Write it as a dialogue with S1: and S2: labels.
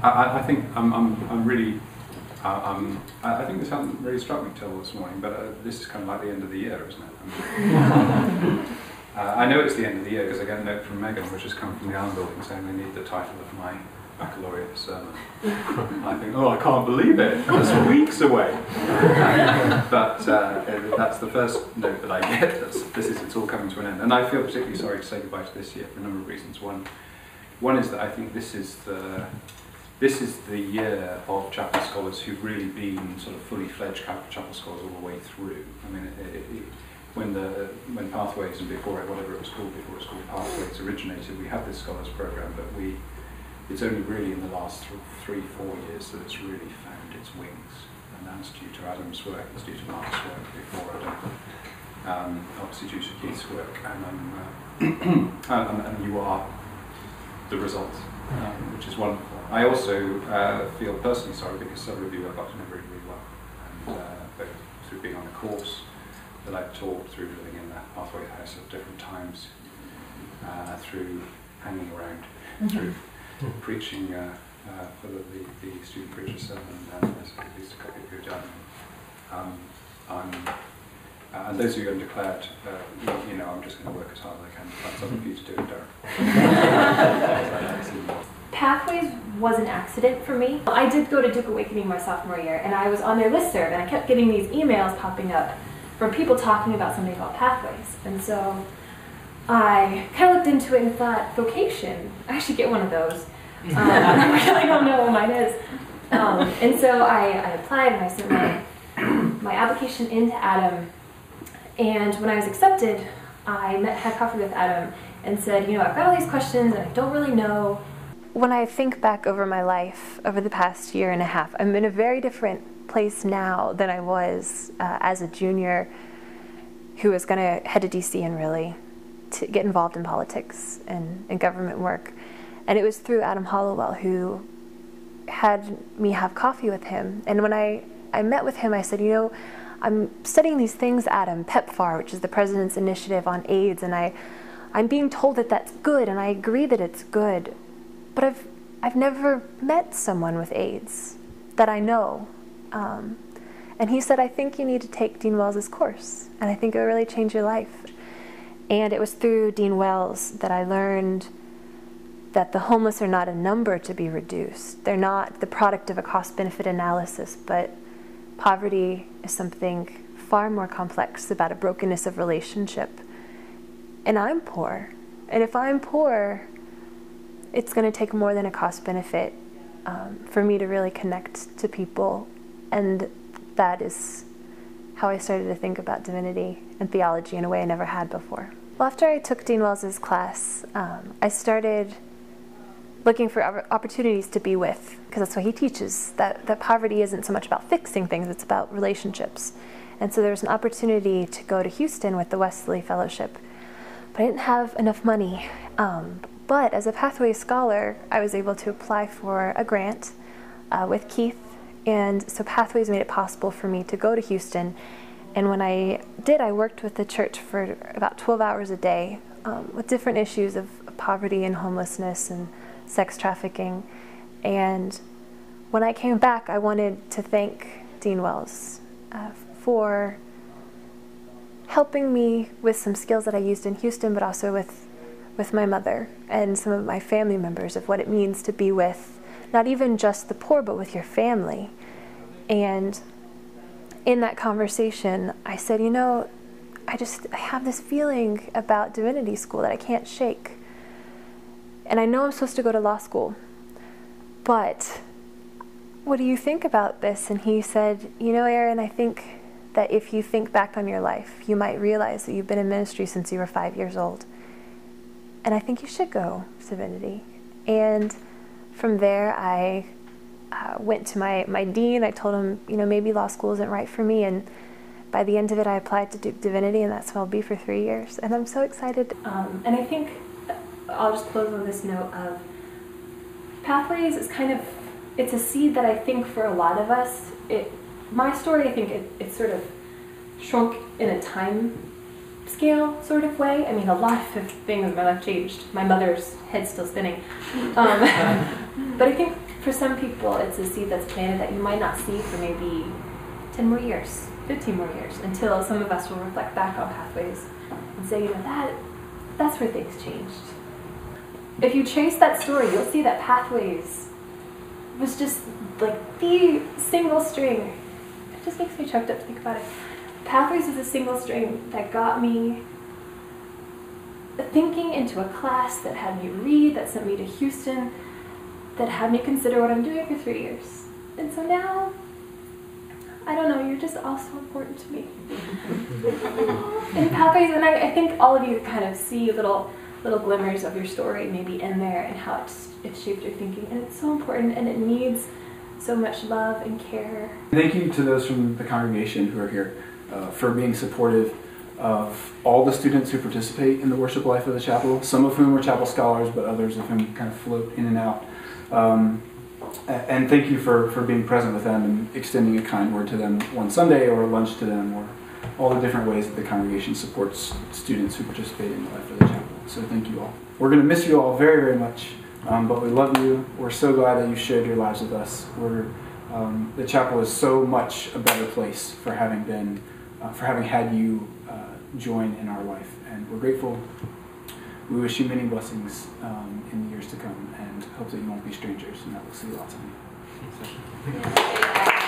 S1: I think I'm really. I think this hadn't really struck me till this morning, but this is kind of like the end of the year, isn't it? I know it's the end of the year because I get a note from Megan, which has come from the Allen Building, saying they need the title of my baccalaureate sermon. I think, oh, I can't believe it. That's weeks away. But that's the first note that I get. It's all coming to an end, and I feel particularly sorry to say goodbye to this year for a number of reasons. One is that I think this is the year of chapel scholars who've really been sort of fully fledged chapel scholars all the way through. I mean, when Pathways and before it, whatever it was called before it was called Pathways, originated, we had this scholars program, but it's only really in the last 3-4 years that it's really found its wings, and that's due to Adam's work, it's due to Mark's work before Adam, obviously due to Keith's work, and you are the result, which is wonderful. I also feel personally sorry because several of you I've got to know really, really well, and both through being on a course that I've taught, through living in the Pathway House at different times, through hanging around, through preaching for the student preacher sermon, as at least a couple of you have done. And those of you who have declared, I'm just going to work as hard as I can to find something for you to do in Durham.
S2: Pathways was an accident for me. I did go to Duke Awakening my sophomore year, and I was on their listserv, and I kept getting these emails popping up from people talking about something called Pathways. And so I kind of looked into it and thought, vocation, I should get one of those. I really don't know what mine is. And so I applied, and I sent my application into Adam. And when I was accepted, I had coffee with Adam and said, I've got all these questions and I don't really know. When I think back over my life over the past year and a half, I'm in a very different place now than I was as a junior who was going to head to DC and really to get involved in politics and government work. And it was through Adam Hollowell who had me have coffee with him. And when I met with him, I said, I'm studying these things, Adam, PEPFAR, which is the President's Initiative on AIDS, and I'm being told that that's good, and I agree that it's good. But I've never met someone with AIDS that I know. And he said, I think you need to take Dean Wells' course, and I think it will really change your life. And it was through Dean Wells that I learned that the homeless are not a number to be reduced. They're not the product of a cost-benefit analysis, but poverty is something far more complex, about a brokenness of relationship. And I'm poor. And if I'm poor, it's going to take more than a cost-benefit for me to really connect to people. And that is how I started to think about divinity and theology in a way I never had before. Well, after I took Dean Wells' class, I started looking for opportunities to be with, because that's what he teaches, that poverty isn't so much about fixing things, it's about relationships. And so there was an opportunity to go to Houston with the Wesley Fellowship, but I didn't have enough money. But as a Pathways scholar, I was able to apply for a grant with Keith, and so Pathways made it possible for me to go to Houston. And when I did, I worked with the church for about 12 hours a day with different issues of poverty and homelessness and sex trafficking. And when I came back, I wanted to thank Dean Wells for helping me with some skills that I used in Houston, but also with my mother and some of my family members, of what it means to be with not even just the poor, but with your family. And in that conversation, I said, I have this feeling about Divinity School that I can't shake. And I know I'm supposed to go to law school, but what do you think about this? And he said, Erin, I think that if you think back on your life, you might realize that you've been in ministry since you were 5 years old. And I think you should go to Divinity. And from there, I went to my dean. I told him, maybe law school isn't right for me. And by the end of it, I applied to Duke Divinity, and that's where I'll be for 3 years. And I'm so excited. And I think I'll just close on this note of Pathways is it's a seed that I think for a lot of us, my story, I think it sort of shrunk in a time scale sort of way. I mean, a lot of things in my life changed. My mother's head's still spinning. But I think for some people, it's a seed that's planted that you might not see for maybe 10 more years, 15 more years, until some of us will reflect back on Pathways and say, that's where things changed. If you trace that story, you'll see that Pathways was just like the single string. It just makes me choked up to think about it. Pathways was a single string that got me thinking into a class, that had me read, that sent me to Houston, that had me consider what I'm doing for 3 years. And so now, I don't know, you're just all so important to me. And Pathways, and I think all of you kind of see little glimmers of your story maybe in there and how it's shaped your thinking. And it's so important, and it needs so much love and care.
S3: Thank you to those from the congregation who are here for being supportive of all the students who participate in the worship life of the chapel, some of whom are chapel scholars, but others of whom kind of float in and out. And thank you for being present with them and extending a kind word to them one Sunday, or lunch to them, or all the different ways that the congregation supports students who participate in the life of the chapel. So thank you all. We're going to miss you all very, very much, but we love you. We're so glad that you shared your lives with us. The chapel is so much a better place for having had you join in our life, and we're grateful. We wish you many blessings in the years to come, and hope that you won't be strangers, and that we'll see lots of you. So.